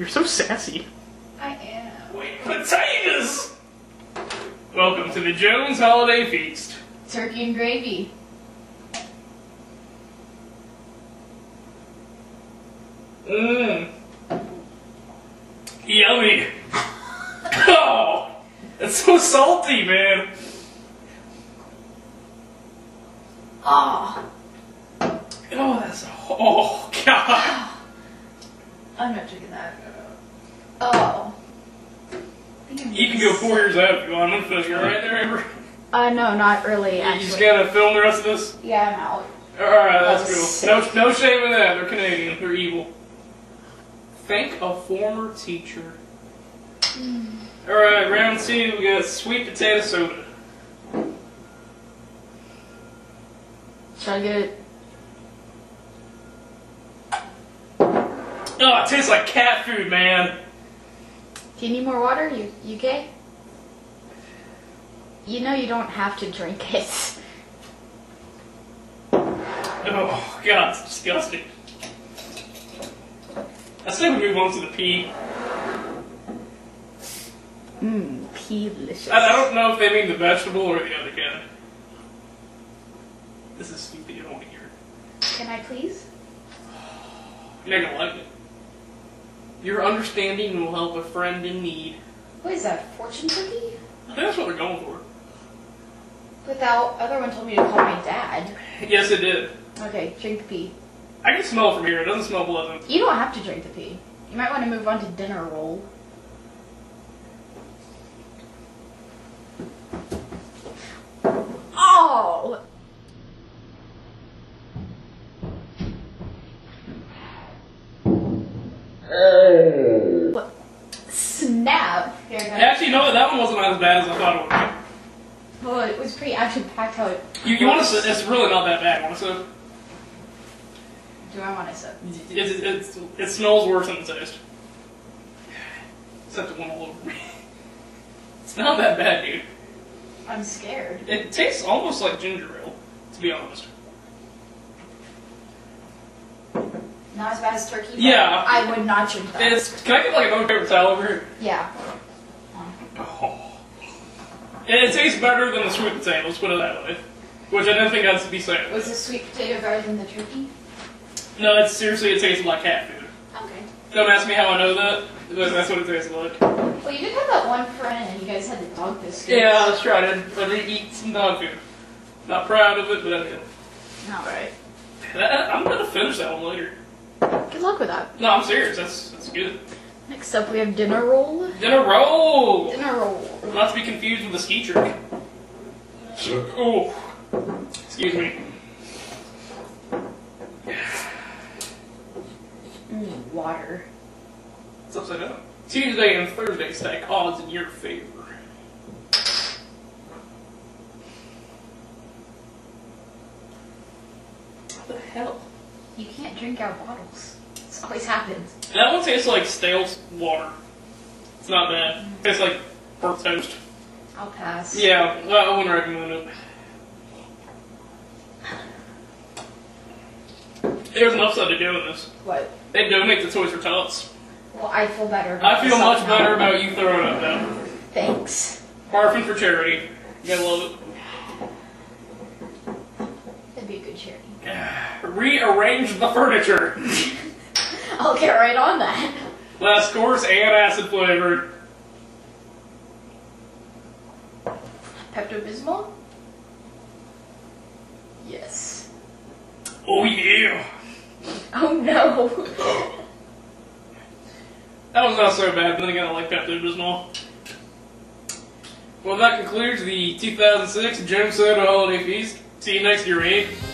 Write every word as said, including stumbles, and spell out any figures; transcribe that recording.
You're so sassy. I am. Wait, potatoes! Welcome to the Jones Holiday Feast. Turkey and gravy. Mmm. Yummy. Oh, it's so salty, man. Oh. Oh, that's oh god. I'm not drinking that. Oh. You can go four years out if you want. I'm gonna finish it right there, Amber. Uh, no, not really. You Actually. just gotta film the rest of this. Yeah, I'm out. All right, that's Oh, cool. No, no shame in that. They're Canadian. They're evil. Thank a former teacher. Mm. All right, round two. We got sweet potato soda. Should I get it? Oh, it tastes like cat food, man. Do you need more water? You, you okay? You know you don't have to drink it. Oh, God, it's disgusting. I say we move on to the pea. Mmm, pea-licious. I, I don't know if they mean the vegetable or the other kind. This is stupid. You don't want to hear it. Can I please? You're not gonna like it. Your understanding will help a friend in need. What is that, fortune cookie? I think that's what they're going for. But that other one told me to call my dad. Yes, it did. Okay, drink the pea. I can smell it from here. It doesn't smell pleasant. You don't have to drink the pea. You might want to move on to dinner roll. Oh! What? Snap! Here, guys. Actually, you know what? That one wasn't as bad as I thought it would be. Well, it was pretty action-packed how it... You, you want to? It's really not that bad. Want to? Do I want to sip? It, it, it, it smells worse than it tastes. Except it went all over me. It's not that bad, dude. I'm scared. It tastes almost like ginger ale, to be honest. Not as bad as turkey. But Yeah. I would not drink that. It's, can I get like another paper towel over here? Yeah. Oh. It, it tastes better than the sweet potato, let's put it that way. Which I didn't think I'd be saying. Was the sweet potato better than the turkey? No, it's seriously, it tastes like cat food. Okay. Don't ask me how I know that, but that's what it tastes like. Well, you did have that one friend, and you guys had the dog biscuits. Yeah, let's try it. I did eat some dog food. Not proud of it, but I did. Alright. I'm gonna finish that one later. Good luck with that. No, I'm serious. That's that's good. Next up, we have dinner roll. Dinner roll. Dinner roll. Not to be confused with the ski trick. Oh, excuse me. Mm, water. It's upside down. Tuesday and Thursday stack odds in your favor. What the hell? You can't drink out of bottles. This always happens. That one tastes like stale water. It's not bad. It tastes like burnt toast. I'll pass. Yeah, well, I wouldn't recommend it. There's an upside to doing this. What? They donate to Toys for Tots. Well, I feel better about I feel myself much now. better about you throwing up now. Thanks. Barfing for charity. You gotta love That'd be a good charity. it. Rearrange the furniture. I'll get right on that. Last course and acid flavored. Pepto-Bismol? Yes. Oh yeah. Oh no. That was not so bad, but then again I like Pepto-Bismol. Well, that concludes the two thousand six Jones Soda Holiday Feast. See you next year, eh?